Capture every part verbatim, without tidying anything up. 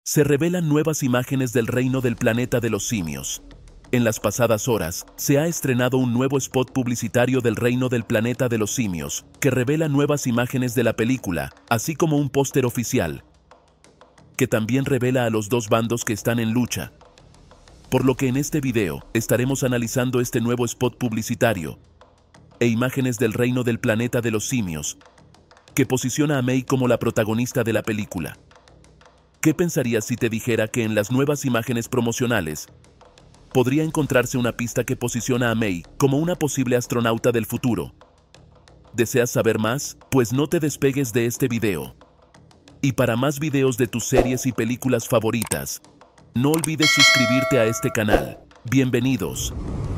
Se revelan nuevas imágenes del reino del planeta de los simios. En las pasadas horas, se ha estrenado un nuevo spot publicitario del reino del planeta de los simios, que revela nuevas imágenes de la película, así como un póster oficial, que también revela a los dos bandos que están en lucha. Por lo que en este video, estaremos analizando este nuevo spot publicitario e imágenes del reino del planeta de los simios, que posiciona a Mei como la protagonista de la película. ¿Qué pensarías si te dijera que en las nuevas imágenes promocionales podría encontrarse una pista que posiciona a Mei como una posible astronauta del futuro? ¿Deseas saber más? Pues no te despegues de este video. Y para más videos de tus series y películas favoritas, no olvides suscribirte a este canal. Bienvenidos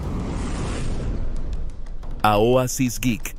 a Oasis Geek.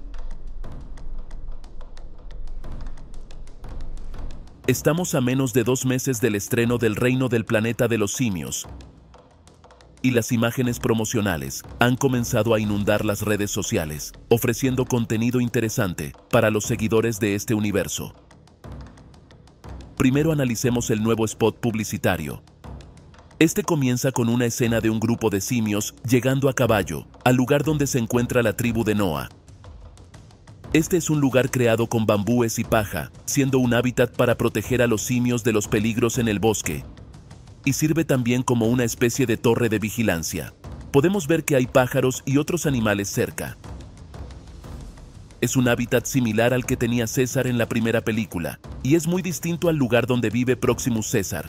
Estamos a menos de dos meses del estreno del Reino del Planeta de los Simios, y las imágenes promocionales han comenzado a inundar las redes sociales, ofreciendo contenido interesante para los seguidores de este universo. Primero analicemos el nuevo spot publicitario. Este comienza con una escena de un grupo de simios llegando a caballo al lugar donde se encuentra la tribu de Noah. Este es un lugar creado con bambúes y paja, siendo un hábitat para proteger a los simios de los peligros en el bosque, y sirve también como una especie de torre de vigilancia. Podemos ver que hay pájaros y otros animales cerca. Es un hábitat similar al que tenía César en la primera película, y es muy distinto al lugar donde vive Proximus César.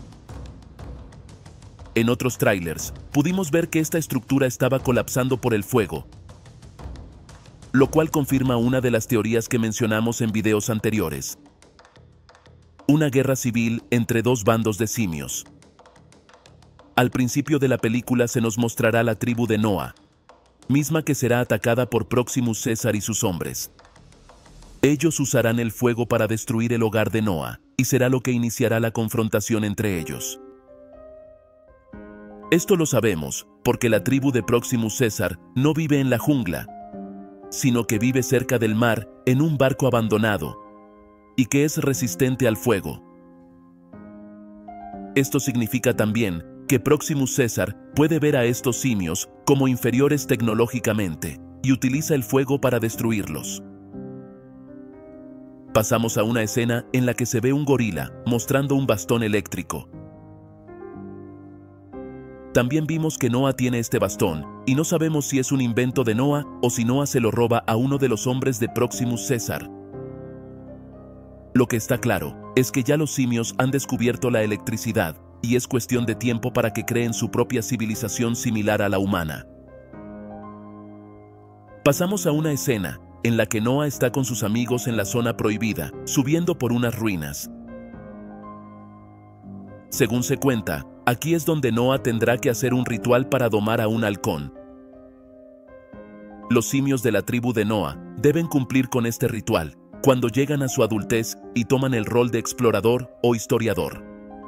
En otros trailers, pudimos ver que esta estructura estaba colapsando por el fuego, lo cual confirma una de las teorías que mencionamos en videos anteriores: una guerra civil entre dos bandos de simios. Al principio de la película se nos mostrará la tribu de Noah, misma que será atacada por Proximus César y sus hombres. Ellos usarán el fuego para destruir el hogar de Noah, y será lo que iniciará la confrontación entre ellos. Esto lo sabemos, porque la tribu de Proximus César no vive en la jungla, sino que vive cerca del mar, en un barco abandonado, y que es resistente al fuego. Esto significa también que Proximus César puede ver a estos simios como inferiores tecnológicamente, y utiliza el fuego para destruirlos. Pasamos a una escena en la que se ve un gorila mostrando un bastón eléctrico. También vimos que Noah tiene este bastón, y no sabemos si es un invento de Noah o si Noah se lo roba a uno de los hombres de Proximus César. Lo que está claro es que ya los simios han descubierto la electricidad, y es cuestión de tiempo para que creen su propia civilización similar a la humana. Pasamos a una escena en la que Noah está con sus amigos en la zona prohibida, subiendo por unas ruinas. Según se cuenta, aquí es donde Noah tendrá que hacer un ritual para domar a un halcón. Los simios de la tribu de Noah deben cumplir con este ritual cuando llegan a su adultez y toman el rol de explorador o historiador.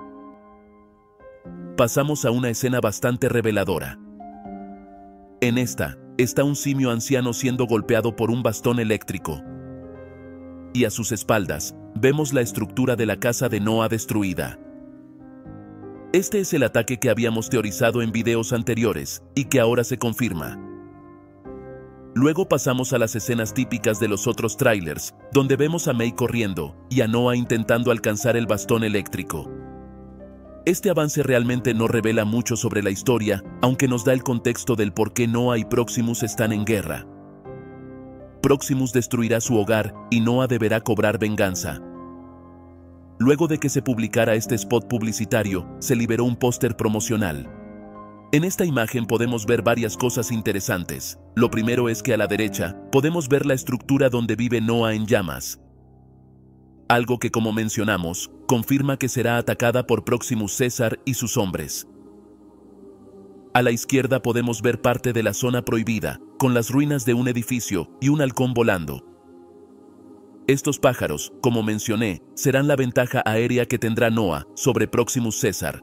Pasamos a una escena bastante reveladora. En esta, está un simio anciano siendo golpeado por un bastón eléctrico, y a sus espaldas, vemos la estructura de la casa de Noah destruida. Este es el ataque que habíamos teorizado en videos anteriores, y que ahora se confirma. Luego pasamos a las escenas típicas de los otros trailers, donde vemos a Mei corriendo, y a Noah intentando alcanzar el bastón eléctrico. Este avance realmente no revela mucho sobre la historia, aunque nos da el contexto del por qué Noah y Proximus están en guerra. Proximus destruirá su hogar, y Noah deberá cobrar venganza. Luego de que se publicara este spot publicitario, se liberó un póster promocional. En esta imagen podemos ver varias cosas interesantes. Lo primero es que a la derecha, podemos ver la estructura donde vive Noah en llamas. Algo que, como mencionamos, confirma que será atacada por Proximus César y sus hombres. A la izquierda podemos ver parte de la zona prohibida, con las ruinas de un edificio y un halcón volando. Estos pájaros, como mencioné, serán la ventaja aérea que tendrá Noah sobre Proximus César.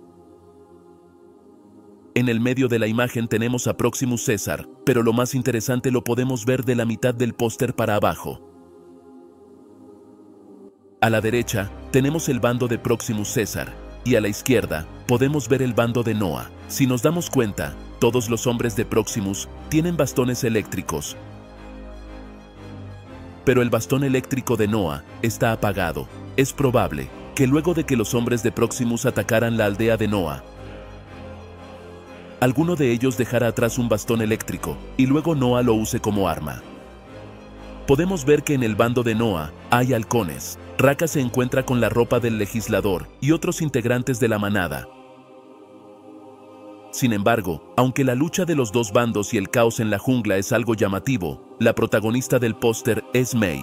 En el medio de la imagen tenemos a Proximus César, pero lo más interesante lo podemos ver de la mitad del póster para abajo. A la derecha, tenemos el bando de Proximus César, y a la izquierda podemos ver el bando de Noah. Si nos damos cuenta, todos los hombres de Proximus tienen bastones eléctricos. Pero el bastón eléctrico de Noah está apagado. Es probable que luego de que los hombres de Proximus atacaran la aldea de Noah, alguno de ellos dejara atrás un bastón eléctrico y luego Noah lo use como arma. Podemos ver que en el bando de Noah hay halcones. Raka se encuentra con la ropa del legislador y otros integrantes de la manada. Sin embargo, aunque la lucha de los dos bandos y el caos en la jungla es algo llamativo, la protagonista del póster es Mei.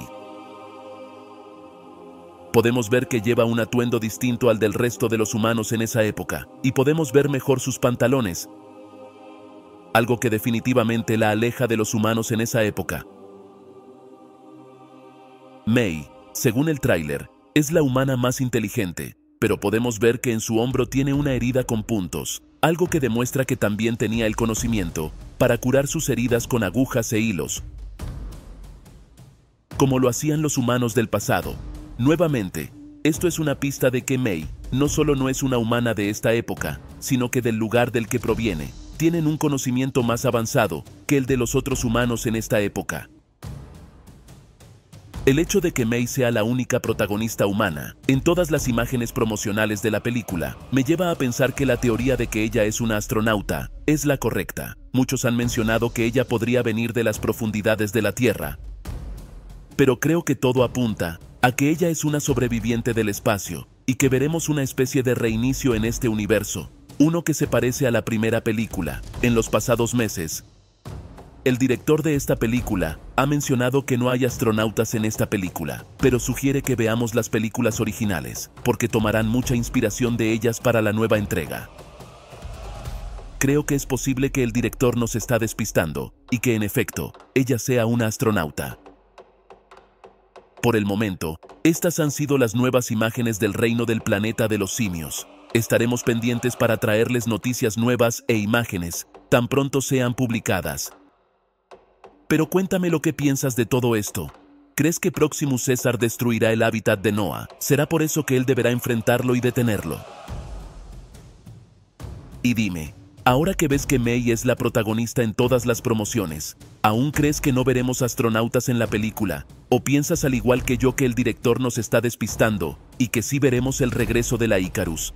Podemos ver que lleva un atuendo distinto al del resto de los humanos en esa época, y podemos ver mejor sus pantalones, algo que definitivamente la aleja de los humanos en esa época. Mei, según el tráiler, es la humana más inteligente, pero podemos ver que en su hombro tiene una herida con puntos, algo que demuestra que también tenía el conocimiento para curar sus heridas con agujas e hilos, como lo hacían los humanos del pasado. Nuevamente, esto es una pista de que Mei no solo no es una humana de esta época, sino que del lugar del que proviene, tienen un conocimiento más avanzado que el de los otros humanos en esta época. El hecho de que Mei sea la única protagonista humana en todas las imágenes promocionales de la película me lleva a pensar que la teoría de que ella es una astronauta es la correcta. Muchos han mencionado que ella podría venir de las profundidades de la Tierra, pero creo que todo apunta a que ella es una sobreviviente del espacio y que veremos una especie de reinicio en este universo, uno que se parece a la primera película. En los pasados meses, el director de esta película ha mencionado que no hay astronautas en esta película, pero sugiere que veamos las películas originales, porque tomarán mucha inspiración de ellas para la nueva entrega. Creo que es posible que el director nos está despistando, y que en efecto, ella sea una astronauta. Por el momento, estas han sido las nuevas imágenes del reino del planeta de los simios. Estaremos pendientes para traerles noticias nuevas e imágenes, tan pronto sean publicadas. Pero cuéntame lo que piensas de todo esto. ¿Crees que Proximus César destruirá el hábitat de Noah? ¿Será por eso que él deberá enfrentarlo y detenerlo? Y dime, ahora que ves que Mei es la protagonista en todas las promociones, ¿aún crees que no veremos astronautas en la película? ¿O piensas al igual que yo que el director nos está despistando y que sí veremos el regreso de la Icarus?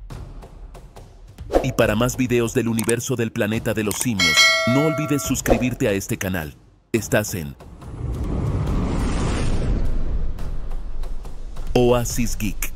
Y para más videos del universo del planeta de los simios, no olvides suscribirte a este canal. Estás en Oasis Geek.